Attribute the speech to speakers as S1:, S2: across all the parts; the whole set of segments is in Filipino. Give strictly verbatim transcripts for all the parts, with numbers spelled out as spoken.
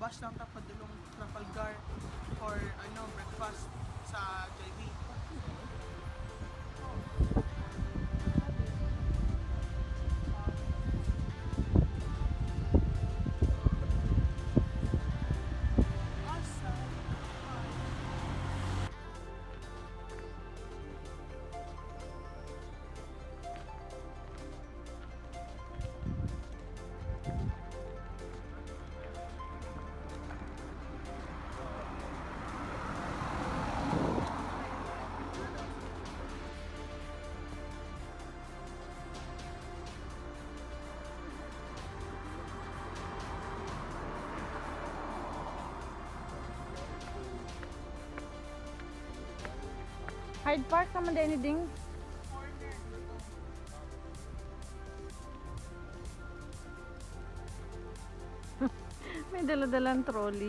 S1: bus lang ta padulong Trafalgar for ano breakfast sa J B.
S2: Hyde Park naman din ding. May dala-dalang trolley.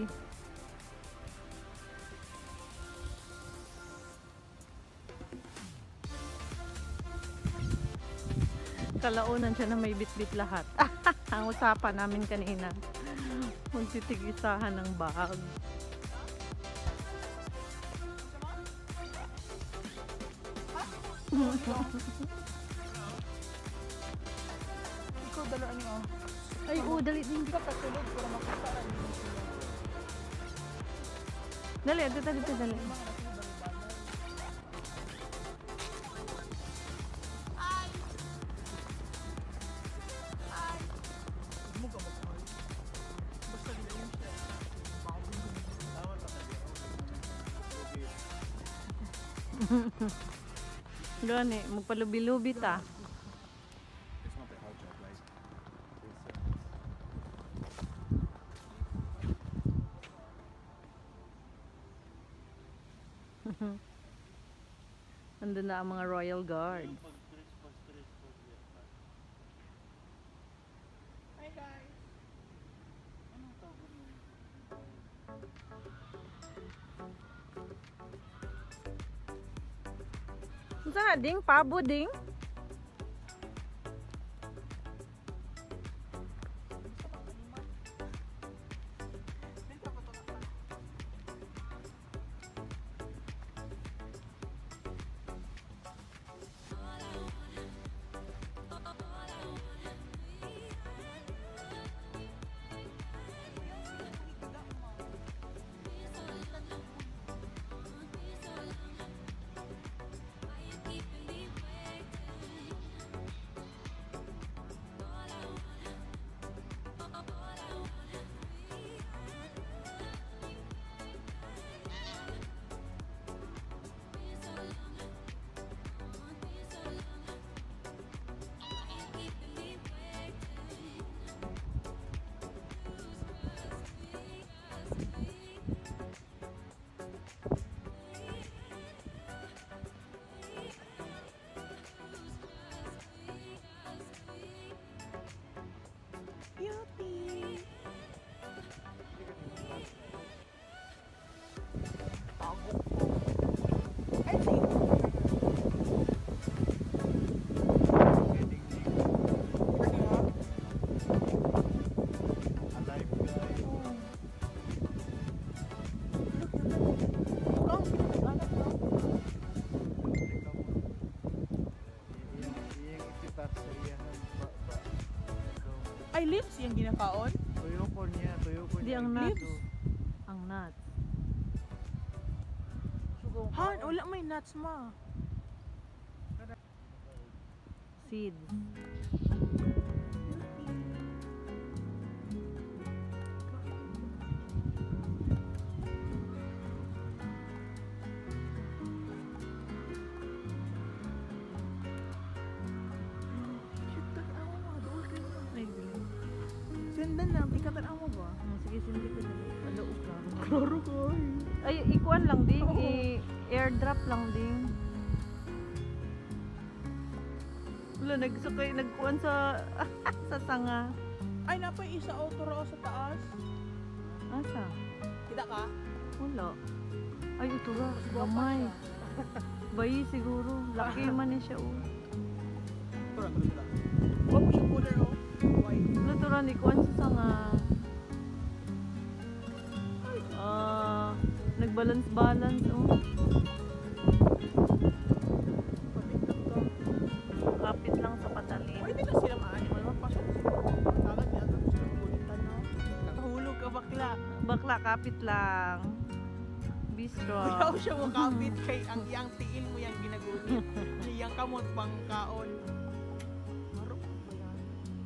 S2: Kalaunan siya na may bit-bit lahat. Ang usapan namin kanina. Magtitigisahan ng bag.
S1: Ikaw dalaan niyo.
S2: Ay, oo, dali din.
S1: Hindi ka kasulod para makita.
S2: Dali, dito, dito, dali.
S1: Ay! Ay! Mo ka makakay. Basta din yun siya. Tawad pa tayo.
S2: Gani, magpalubi-lubi ta. Andun na ang mga Royal Guard.
S1: Hi guys! Ano tawag mo?
S2: Saan ding? Pabo ding?
S1: Ay, lips yung ginakaon?
S3: Tuyo po niya, tuyo po
S2: Di
S3: niya.
S2: ang nuts.
S1: Lips?
S2: Ang nuts.
S1: Han, wala may nuts ma.
S2: Seeds.
S1: Sendan na, ikatan mo ba?
S2: Oh, sige, sindi ko dali. Palook lang.
S1: Klaro ko.
S2: Ay, ikuan lang ding. I-airdrop lang ding. Wala, nagsakay, nagkuan sa sa sanga.
S1: Ay, napay isa auto raw sa taas.
S2: Asa?
S1: Kita ka?
S2: Wala. Ay, ito ra. Gamay. Bayi siguro. Laki man niya siya. Oh.
S1: Tura, tura, tura. Huwag mo siya color, oh. White.
S2: Ano ito ra, ni kuan sa sanga. Balance-balance, oh.
S1: Pabindot ka.
S2: Kapit lang sa patalim.
S1: Pwede na sila ma-animal. Mapasok sila. Talag niya. Tapos sila kulitan na. Nakahulog ka bakla.
S2: Bakla, kapit lang. Be strong.
S1: Ayaw siya mo kapit kay ang iyang tiil mo yung ginagunit. Iyang kamot pang kaon. Marok ba yan?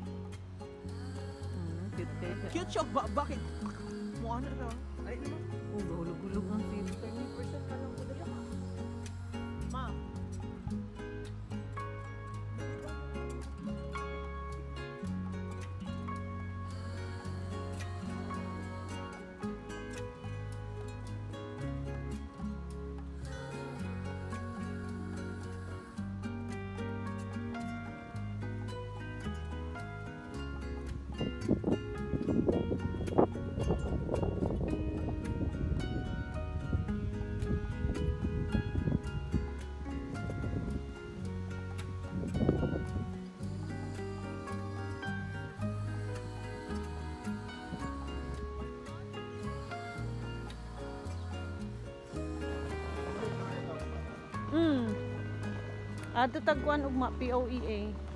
S2: Mm, cute kayo siya.
S1: Cute siya. Ba bakit? Mo ano siya? Ay naman.
S2: Oh, gahulog-hulog ang tito.
S1: twenty percent na lang ko dala ka. Ma.
S2: Mm. Ato tagkuan ugma P O E A.